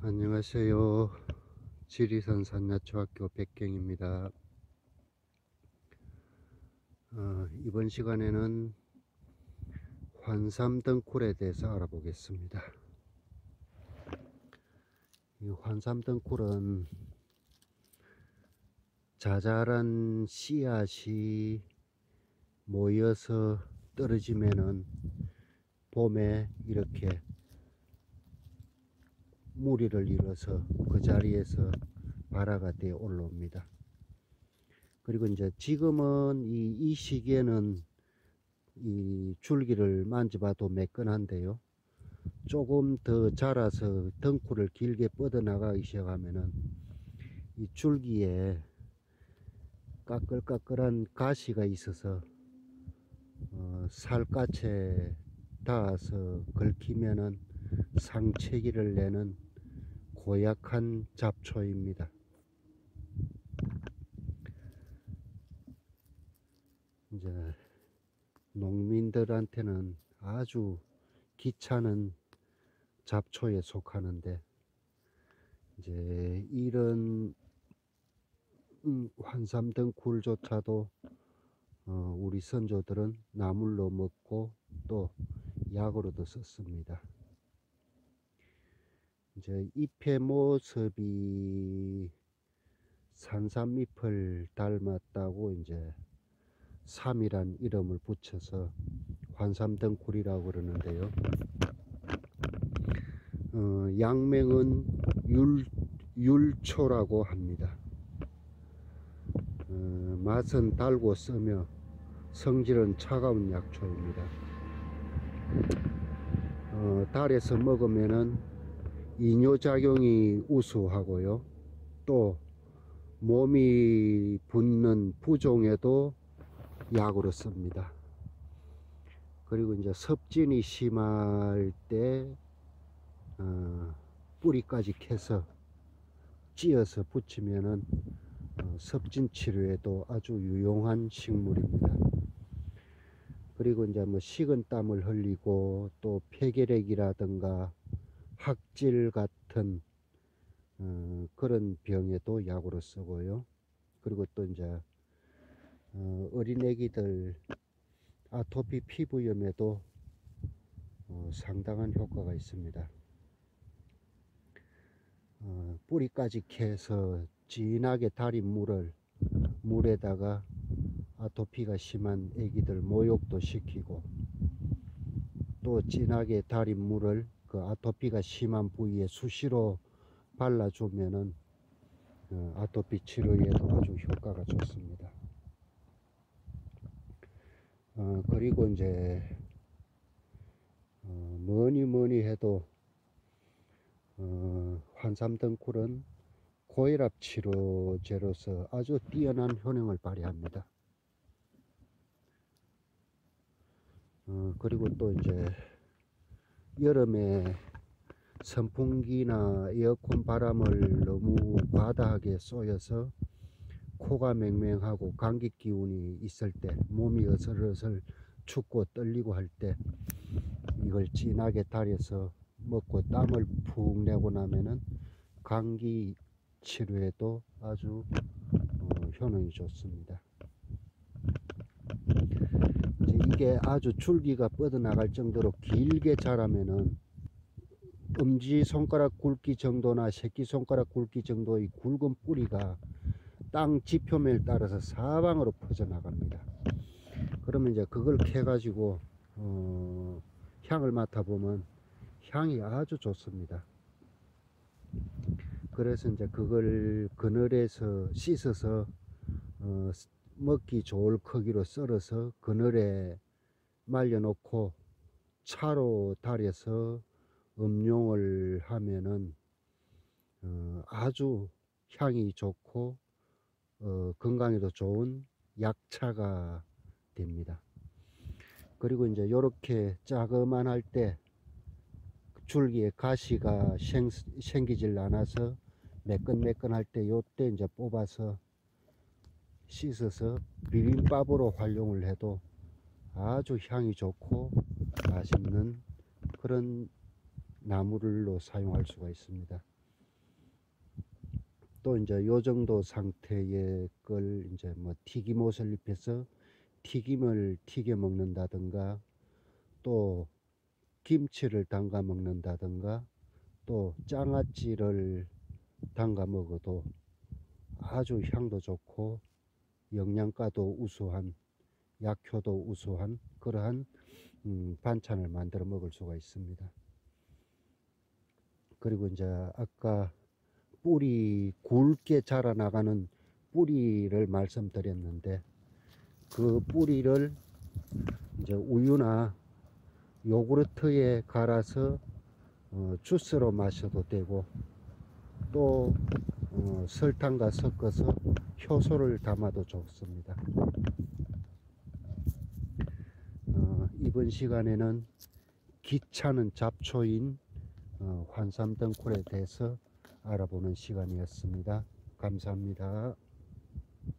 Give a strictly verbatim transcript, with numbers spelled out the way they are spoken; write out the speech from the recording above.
안녕하세요. 지리산 산야초학교 백경입니다. 어, 이번 시간에는 환삼등굴에 대해서 알아보겠습니다. 이 환삼등굴은 자잘한 씨앗이 모여서 떨어지면은 봄에 이렇게 무리를 이뤄서 그 자리에서 발화가 되어 올라옵니다. 그리고 이제 지금은 이, 이 시기에는 이 줄기를 만져봐도 매끈한데요. 조금 더 자라서 덩쿨을 길게 뻗어나가기 시작하면은 이 줄기에 까끌까끌한 가시가 있어서 어, 살갗에 닿아서 긁히면은 상체기를 내는 고약한 잡초입니다. 이제 농민들한테는 아주 귀찮은 잡초에 속하는데, 이제 이런 음, 환삼등굴조차도 어, 우리 선조들은 나물로 먹고 또 약으로도 썼습니다. 이제 잎의 모습이 산삼잎을 닮았다고 이제 삼이란 이름을 붙여서 환삼등굴이라고 그러는데요. 어, 약명은 율, 율초라고 합니다. 어, 맛은 달고 쓰며 성질은 차가운 약초입니다. 어, 달에서 먹으면은 이뇨작용이 우수하고요. 또 몸이 붓는 부종에도 약으로 씁니다. 그리고 이제 섭진이 심할 때 어, 뿌리까지 캐서 찧어서 붙이면은 어, 섭진 치료에도 아주 유용한 식물입니다. 그리고 이제 뭐 식은 땀을 흘리고 또 폐결핵이라든가 학질 같은 어, 그런 병에도 약으로 쓰고요. 그리고 또 이제 어, 어린애기들 아토피 피부염에도 어, 상당한 효과가 있습니다. 어, 뿌리까지 캐서 진하게 달인 물을 물에다가 아토피가 심한 애기들 모욕도 시키고, 또 진하게 달인 물을 그 아토피가 심한 부위에 수시로 발라주면은 어, 아토피 치료에도 아주 효과가 좋습니다. 어, 그리고 이제 어, 뭐니 뭐니 해도 어, 환삼등굴은 고혈압 치료제로서 아주 뛰어난 효능을 발휘합니다. 어, 그리고 또 이제 여름에 선풍기나 에어컨 바람을 너무 과다하게 쏘여서 코가 맹맹하고 감기 기운이 있을 때, 몸이 어슬어슬 춥고 떨리고 할 때 이걸 진하게 달여서 먹고 땀을 푹 내고 나면은 감기 치료에도 아주 어, 효능이 좋습니다. 이제 이게 아주 줄기가 뻗어나갈 정도로 길게 자라면은 엄지손가락 굵기 정도나 새끼손가락 굵기 정도의 굵은 뿌리가 땅 지표면을 따라서 사방으로 퍼져나갑니다. 그러면 이제 그걸 캐 가지고 어, 향을 맡아보면 향이 아주 좋습니다. 그래서 이제 그걸 그늘에서 씻어서 어, 먹기 좋을 크기로 썰어서 그늘에 말려 놓고 차로 달여서 음용을 하면은 어, 아주 향이 좋고 어, 건강에도 좋은 약차가 됩니다. 그리고 이제 요렇게 자그만할 때 줄기에 가시가 생, 생기질 않아서 매끈매끈할 때 요때 이제 뽑아서 씻어서 비빔밥으로 활용을 해도 아주 향이 좋고 맛있는 그런 나물로 사용할 수가 있습니다. 또 이제 요 정도 상태의 걸 이제 뭐 튀김옷을 입혀서 튀김을 튀겨 먹는다든가, 또 김치를 담가 먹는다든가, 또 장아찌를 담가 먹어도 아주 향도 좋고 영양가도 우수한, 약효도 우수한 그러한 음, 반찬을 만들어 먹을 수가 있습니다. 그리고 이제 아까 뿌리, 굵게 자라나가는 뿌리를 말씀드렸는데, 그 뿌리를 이제 우유나 요구르트에 갈아서 어, 주스로 마셔도 되고, 또 어, 설탕과 섞어서 효소를 담아도 좋습니다. 어, 이번 시간에는 귀찮은 잡초인 어, 환삼덩굴에 대해서 알아보는 시간이었습니다. 감사합니다.